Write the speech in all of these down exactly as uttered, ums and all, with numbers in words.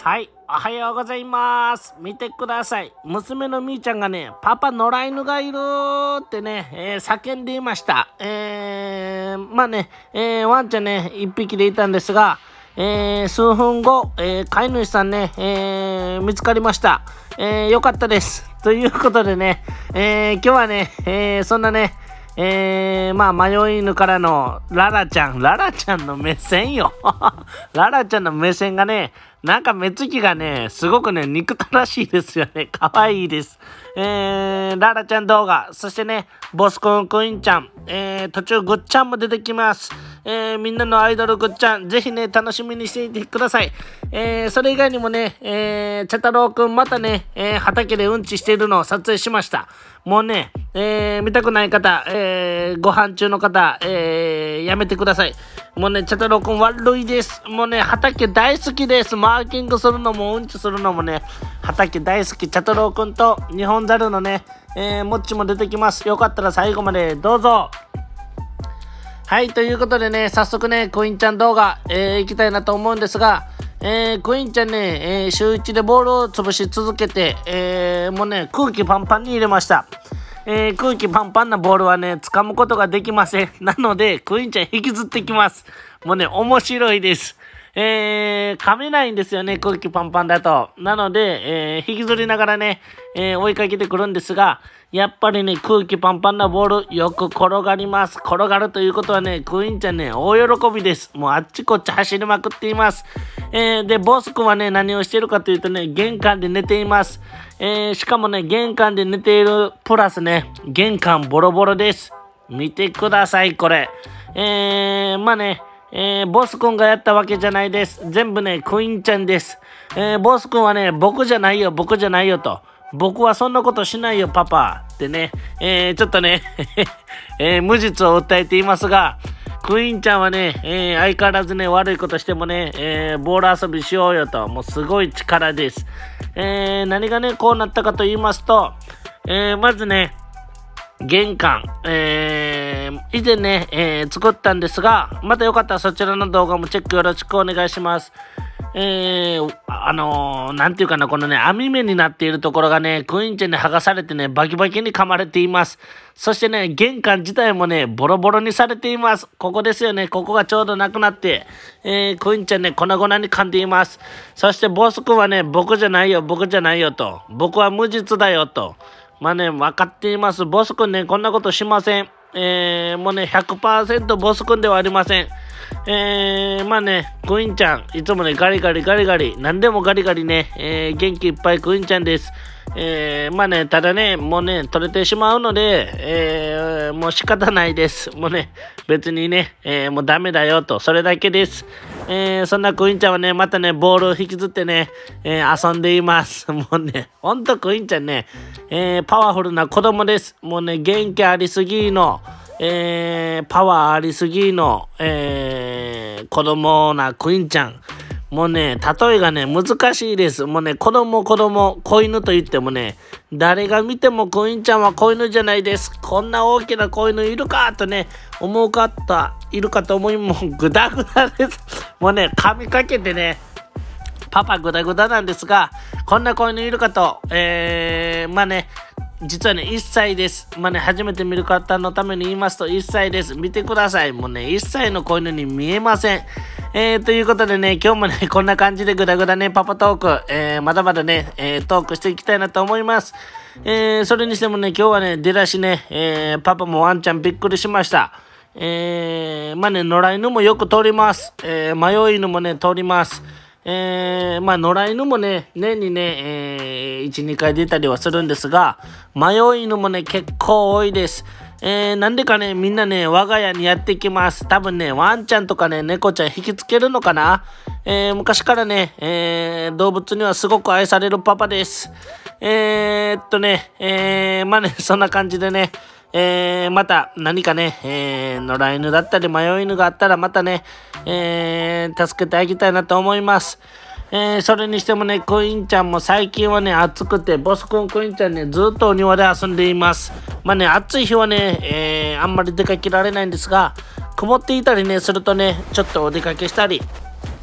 はい、おはようございます。見てください。娘のみーちゃんがね、パパ野良犬がいるってね、えー、叫んでいました。えー、まあね、えー、ワンちゃんね、一匹でいたんですが、えー、数分後、えー、飼い主さんね、えー、見つかりました。えー、よかったです。ということでね、えー、今日はね、えー、そんなね、えー、まあ、迷い犬からのララちゃん、ララちゃんの目線よ。ララちゃんの目線がね、なんか目つきがね、すごくね、憎たらしいですよね。かわいいです。えー、ララちゃん動画、そしてね、ボスコンクイーンちゃん、えー、途中グッちゃんも出てきます。えー、みんなのアイドルグッちゃん、ぜひね、楽しみにしていてください。えー、それ以外にもね、えー、茶太郎くんまたね、えー、畑でうんちしているのを撮影しました。もうね、えー、見たくない方、えー、ご飯中の方、えー、やめてください。もうね、茶太郎くん悪いです。もうね、畑大好きです。マーキングするのもうんちするのもね、畑大好き。茶太郎くんと日本猿のね、えー、もっちも出てきます。よかったら最後までどうぞ。はい、ということでね、早速ね、クイーンちゃん動画、えー、行きたいなと思うんですが、えー、クイーンちゃんね、えー、週いちでボールを潰し続けて、えー、もうね、空気パンパンに入れました。えー、空気パンパンなボールはね、掴むことができません。なので、クイーンちゃん引きずってきます。もうね、面白いです。えー、噛めないんですよね、空気パンパンだと。なので、えー、引きずりながらね、えー、追いかけてくるんですが、やっぱりね、空気パンパンなボール、よく転がります。転がるということはね、クイーンちゃんね、大喜びです。もうあっちこっち走りまくっています。えー、で、ボス君はね、何をしているかというとね、玄関で寝ています。えー、しかもね、玄関で寝ているプラスね、玄関ボロボロです。見てください、これ。えー、まあね、えー、ボス君がやったわけじゃないです。全部ね、クイーンちゃんです。えー、ボス君はね、僕じゃないよ、僕じゃないよと。僕はそんなことしないよ、パパ。ってね、えー、ちょっとね、えー、無実を訴えていますが、クイーンちゃんはね、えー、相変わらずね、悪いことしてもね、えー、ボール遊びしようよと。もうすごい力です。えー、何がね、こうなったかと言いますと、えー、まずね、玄関、えー、以前ね、えー、作ったんですが、またよかったらそちらの動画もチェックよろしくお願いします。えー、あのー、なんていうかな、このね、網目になっているところがね、クイーンちゃんに剥がされてね、バキバキに噛まれています。そしてね、玄関自体もね、ボロボロにされています。ここですよね、ここがちょうどなくなって、えー、クイーンちゃんね、粉々に噛んでいます。そしてボス君はね、僕じゃないよ、僕じゃないよと。僕は無実だよと。まあね、分かっています。ボス君ね、こんなことしません。えー、もうね、ひゃくパーセント ボス君ではありません。えー、まあね、クイーンちゃん、いつもね、ガリガリガリガリ、何でもガリガリね、えー、元気いっぱいクイーンちゃんです。えー、まあね、ただね、もうね、取れてしまうので、えー、もう仕方ないです。もうね、別にね、えー、もうダメだよと、それだけです。えー、そんなクイーンちゃんはね、またね、ボールを引きずってね、えー、遊んでいます。もうね、ほんとクイーンちゃんね、えー、パワフルな子供です。もうね、元気ありすぎの、えー、パワーありすぎの、えー、子供なクイーンちゃん。もうね、例えがね、難しいです。もうね、子供子供、子犬と言ってもね、誰が見てもクイーンちゃんは子犬じゃないです。こんな大きな子犬いるかとね、思う方いるかと思いもグダグダです。もうね、噛みかけてね、パパグダグダなんですが、こんな子犬いるかと、えー、まあね、実はね、いっさいです。まあね、初めて見る方のために言いますと、いっさいです。見てください。もうね、いっさいの子犬に見えません。えー、ということでね、今日もね、こんな感じでグダグダね、パパトーク、えー、まだまだね、えー、トークしていきたいなと思います。えー、それにしてもね、今日はね、出だしね、えー、パパもワンちゃんびっくりしました。えー、まあね、野良犬もよく通ります。えー、迷い犬もね、通ります。えー、まあ、野良犬もね、年にね、えー、いち、にかい出たりはするんですが、迷い犬もね、結構多いです。えー、なんでかね、みんなね、我が家にやってきます。多分ね、ワンちゃんとかね、猫ちゃん引きつけるのかな。えー、昔からね、えー、動物にはすごく愛されるパパです。えー、っとね、えー、まあね、そんな感じでね、えー、また何かね、えー、野良犬だったり迷い犬があったらまたね、えー、助けてあげたいなと思います。えー、それにしてもね、クイーンちゃんも最近はね、暑くて、ボス君クイーンちゃんね、ずっとお庭で遊んでいます。まあね、暑い日はね、えー、あんまり出かけられないんですが、曇っていたりね、するとね、ちょっとお出かけしたり、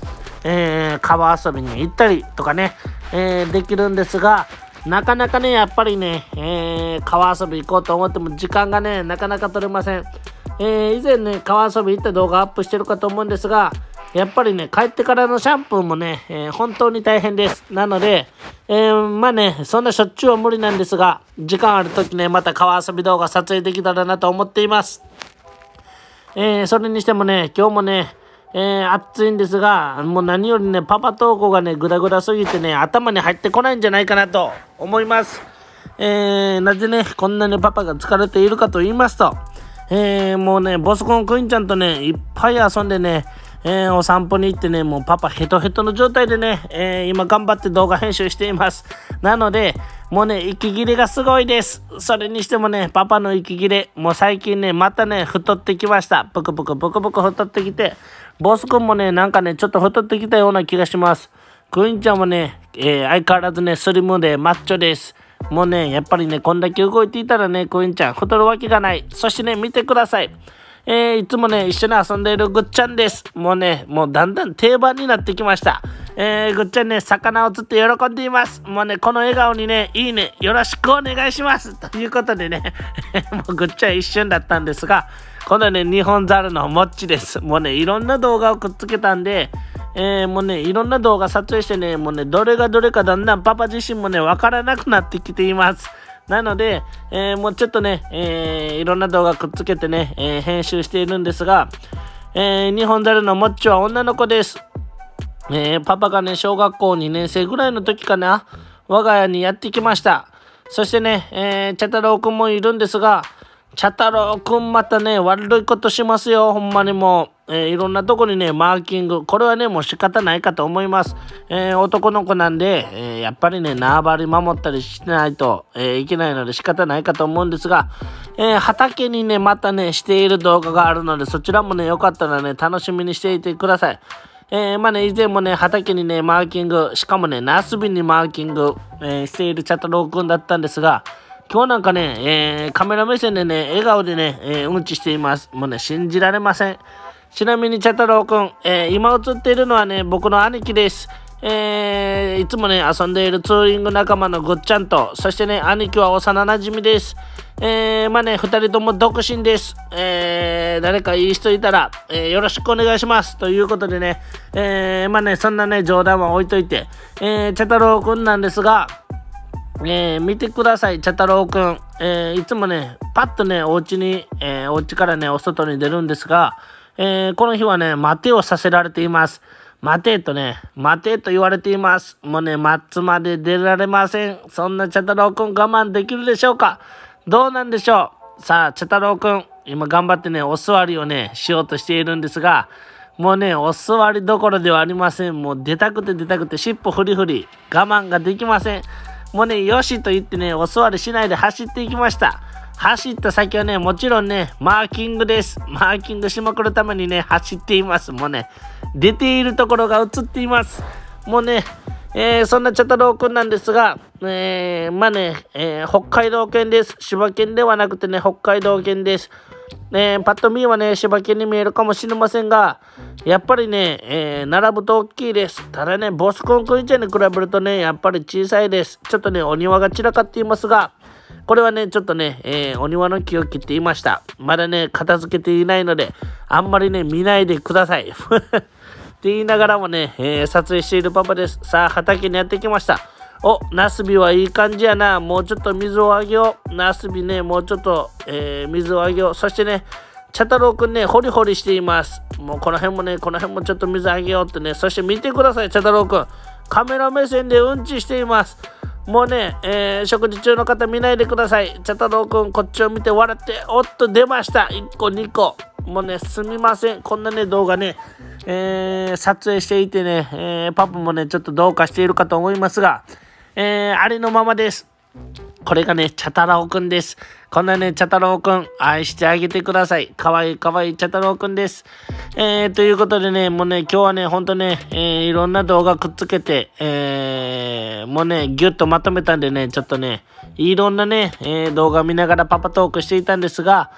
えー、川遊びに行ったりとかね、えー、できるんですが、なかなかね、やっぱりね、えー、川遊び行こうと思っても時間がね、なかなか取れません。えー、以前ね、川遊び行った動画アップしてるかと思うんですが、やっぱりね、帰ってからのシャンプーもね、えー、本当に大変です。なので、えー、まあね、そんなしょっちゅうは無理なんですが、時間あるときね、また川遊び動画撮影できたらなと思っています。えー、それにしてもね、今日もね、えー、暑いんですが、もう何よりね、パパ投稿がね、ぐだぐだすぎてね、頭に入ってこないんじゃないかなと思います。えー、なぜね、こんなにパパが疲れているかと言いますと、えー、もうね、ボスコンクインちゃんとね、いっぱい遊んでね、えー、お散歩に行ってね、もうパパヘトヘトの状態でね、えー、今頑張って動画編集しています。なので、もうね、息切れがすごいです。それにしてもね、パパの息切れ、もう最近ね、またね、太ってきました。ぷくぷくぷくぷく太ってきて、ボス君もね、なんかね、ちょっと太ってきたような気がします。クイーンちゃんもね、えー、相変わらずね、スリムでマッチョです。もうね、やっぱりね、こんだけ動いていたらね、クイーンちゃん、太るわけがない。そしてね、見てください。えー、いつもね、一緒に遊んでいるぐっちゃんです。もうね、もうだんだん定番になってきました。えー、ぐっちゃんね、魚を釣って喜んでいます。もうね、この笑顔にね、いいね、よろしくお願いします。ということでね、もうぐっちゃん一瞬だったんですが、このね、日本猿のもっちです。もうね、いろんな動画をくっつけたんで、えー、もうね、いろんな動画撮影してね、もうね、どれがどれかだんだんパパ自身もね、わからなくなってきています。なので、えー、もうちょっとね、えー、いろんな動画くっつけてね、えー、編集しているんですが、えー、日本猿のもっちは女の子です。えー、パパがね、小学校にねん生ぐらいの時かな、我が家にやってきました。そしてね、えー、茶太郎くんもいるんですが、茶太郎くんまたね、悪いことしますよ、ほんまにもう。えー、いろんなとこにね、マーキング。これはね、もう仕方ないかと思います。えー、男の子なんで、えー、やっぱりね、縄張り守ったりしないと、えー、いけないので仕方ないかと思うんですが、えー、畑にね、またね、している動画があるので、そちらもね、よかったらね、楽しみにしていてください。えー、まあね、以前もね、畑にね、マーキング、しかもね、ナスビにマーキング、えー、している茶太郎くんだったんですが、今日なんかね、えー、カメラ目線でね、笑顔でね、えー、うんちしています。もうね、信じられません。ちなみに茶太郎くん、えー、今映っているのはね、僕の兄貴です。えー、いつもね、遊んでいるツーリング仲間のぐっちゃんと、そしてね、兄貴は幼馴染です。えー、まあね、二人とも独身です。えー、誰かいい人いたら、えー、よろしくお願いします。ということでね、えー、まあね、そんなね、冗談は置いといて、えー、茶太郎くんなんですが、えー、見てください、茶太郎くん。えー、いつもね、パッとね、お家に、えー、お家からね、お外に出るんですが、えー、この日はね、待てをさせられています。待てとね、待てと言われています。もうね、待つまで出られません。そんな茶太郎くん我慢できるでしょうか？どうなんでしょう？さあ、茶太郎くん、今頑張ってね、お座りをね、しようとしているんですが、もうね、お座りどころではありません。もう出たくて出たくて、尻尾フリフリ、我慢ができません。もうね、よしと言ってね、お座りしないで走っていきました。走った先はね、もちろんね、マーキングです。マーキングしまくるためにね、走っています。もうね、出ているところが映っています。もうね、えー、そんな茶太郎くんなんですが、えー、まあね、えー、北海道犬です。柴犬ではなくてね、北海道犬です。えー、パッと見はね、柴犬に見えるかもしれませんが、やっぱりね、えー、並ぶと大きいです。ただね、ボスコンクイちゃんに比べるとね、やっぱり小さいです。ちょっとね、お庭が散らかっていますが、これはね、ちょっとね、えー、お庭の木を切っていました。まだね、片付けていないので、あんまりね、見ないでください。って言いながらもね、えー、撮影しているパパです。さあ、畑にやってきました。お、ナスビはいい感じやな。もうちょっと水をあげよう。ナスビね、もうちょっと、えー、水をあげよう。そしてね、茶太郎くんね、ホリホリしています。もうこの辺もね、この辺もちょっと水あげようってね。そして見てください、茶太郎くん。カメラ目線でうんちしています。もうね、えー、食事中の方見ないでください。茶太郎くん、こっちを見て笑って、おっと出ました。いっこ、にこ。もうね、すみません。こんなね、動画ね、えー、撮影していてね、えー、パパもね、ちょっとどうかしているかと思いますが、えー、ありのままです。これがね、茶太郎くんです。こんなね、茶太郎くん、愛してあげてください。かわいいかわいい茶太郎くんです。えー、ということでね、もうね、今日はね、ほんとね、えー、いろんな動画くっつけて、えー、もうね、ぎゅっとまとめたんでね、ちょっとね、いろんなね、えー、動画見ながらパパトークしていたんですが、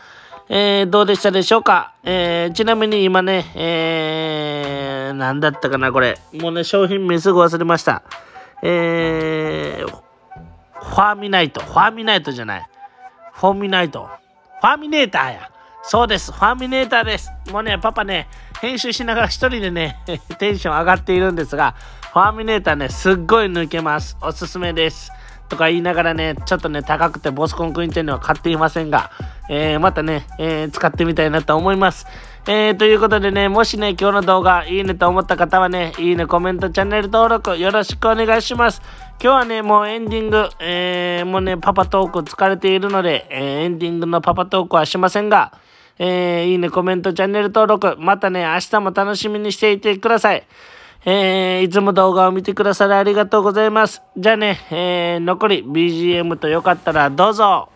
えー、どうでしたでしょうか。えー、ちなみに今ね、えー、なんだったかな、これ。もうね、商品名すぐ忘れました。えー、ファーミナイト。ファーミナイトじゃない。フォーミナイト。ファーミネーターや。そうです。ファーミネーターです。もうね、パパね、編集しながら一人でね、テンション上がっているんですが、ファーミネーターね、すっごい抜けます。おすすめです。とか言いながらね、ちょっとね、高くてボスコンクイーンテンには買っていませんが、えー、またね、えー、使ってみたいなと思います。えー、ということでね、もしね、今日の動画いいねと思った方はね、いいね、コメント、チャンネル登録よろしくお願いします。今日はね、もうエンディング、えー、もうね、パパトーク疲れているので、えー、エンディングのパパトークはしませんが、えー、いいね、コメント、チャンネル登録、またね、明日も楽しみにしていてください。えー、いつも動画を見てくださりありがとうございます。じゃあね、えー、残り ビージーエム とよかったらどうぞ。